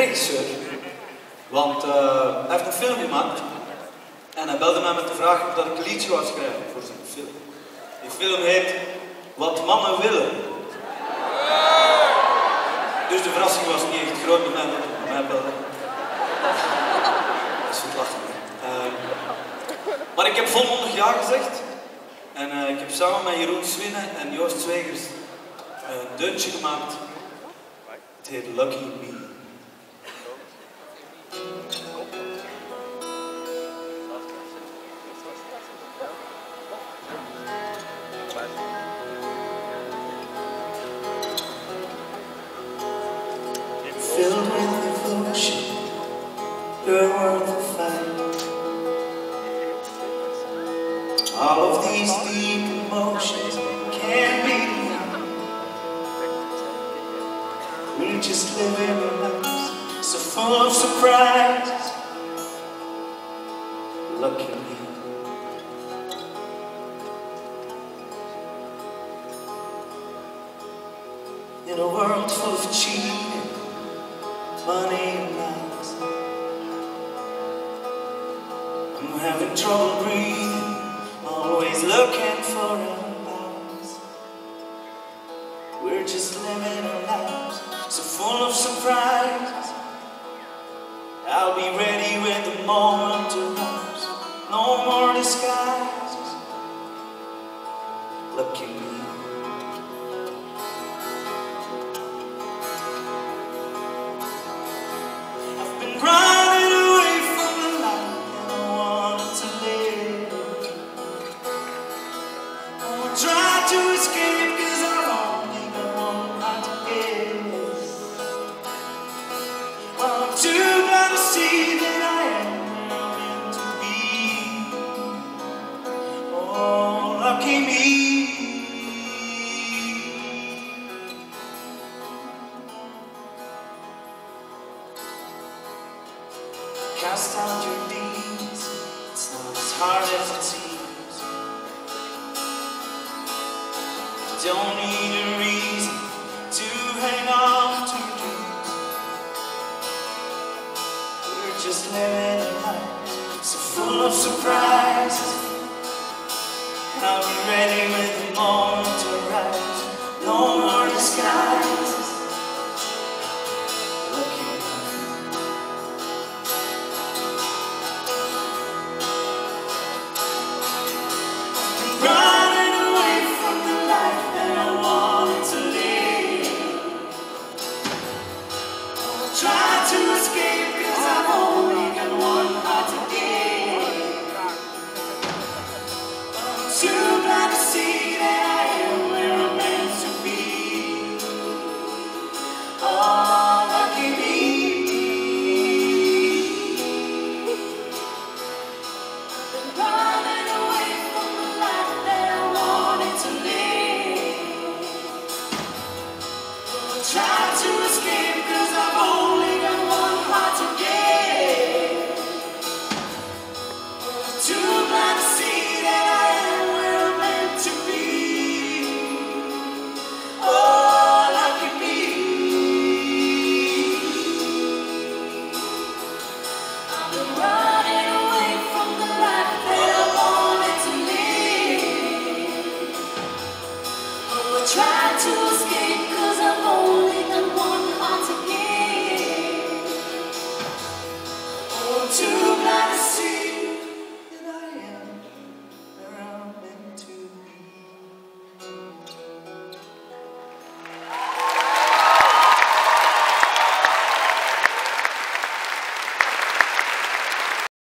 regisseur. Want hij heeft een film gemaakt. En hij belde mij met de vraag of dat ik een liedje wou schrijven voor zijn film. Die film heet Wat Mannen Willen. Dus de verrassing was niet echt groot bij mij dat hij mij belde. Dat is het lachen. Maar ik heb volmondig ja gezegd. En ik heb samen met Jeroen Swinnen en Joost Zwegers een deuntje gemaakt. Het heet Lucky Me. Filled with devotion, you're worth a fight. All of these deep emotions can't be denied. We're just living our lives so full of surprise. Lucky me. In a world full of cheating, money and lies, I'm having trouble breathing, always looking for alibis. We're just living our lives so full of surprise. I'll be ready when the moment arrives. No more disguises. Lucky me. Running away from the light that I wanted to live. I tried to escape cause I've only got one night to give. Well, I'm too blind to see that I am where I'm meant to be. Oh, lucky me. Cast out your deeds, it's not as hard as it seems. You don't need a reason to hang on to your dreams. We're just living our lives so full of surprises. I'll be ready when the moment arrives. No more disguise.